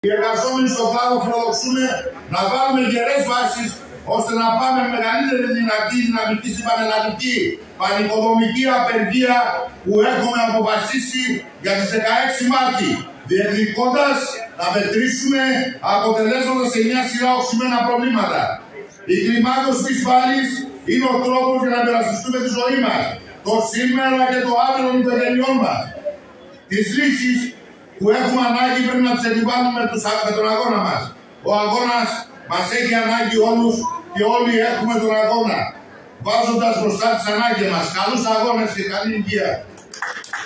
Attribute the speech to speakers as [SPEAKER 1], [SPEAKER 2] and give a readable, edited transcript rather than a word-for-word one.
[SPEAKER 1] Οι εργαζόμενοι στον κλάδο φιλοδοξούμε να βάλουμε γερές βάσεις ώστε να πάμε με μεγαλύτερη δυναμική στην πανελλαδική πανοικοδομική απεργία που έχουμε αποφασίσει για τις 16 Μάρτη, διεκδικώντας να μετρήσουμε αποτελέσματα σε μια σειρά οξυμένα προβλήματα. Η κλιμάκωση της πάλης είναι ο τρόπος για να περασπιστούμε τη ζωή μας, το σήμερα και το αύριο των οικογενειών μας. Τις λύσεις που έχουμε ανάγκη πρέπει να τις επιβάλλουμε με τον αγώνα μας. Ο αγώνας μας έχει ανάγκη όλους και όλοι έχουμε τον αγώνα, βάζοντας μπροστά τις ανάγκες μας. Καλούς αγώνες και καλή υγεία.